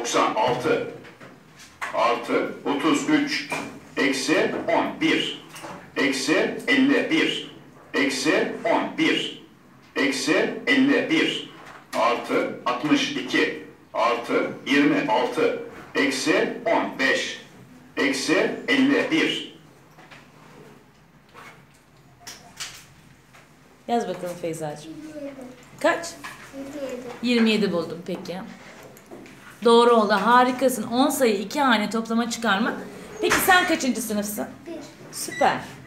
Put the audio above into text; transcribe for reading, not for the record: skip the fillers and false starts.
96 artı 33 eksi 11 eksi 51 eksi 11 eksi 51 artı 62 artı 26 eksi 15 eksi 51. Yaz bakalım Feyza'cığım. Kaç? 27. 27 buldum peki. Doğru oldu. Harikasın. 10 sayı 2 hane toplama çıkarma. Peki sen kaçıncı sınıfsın? 1. Süper.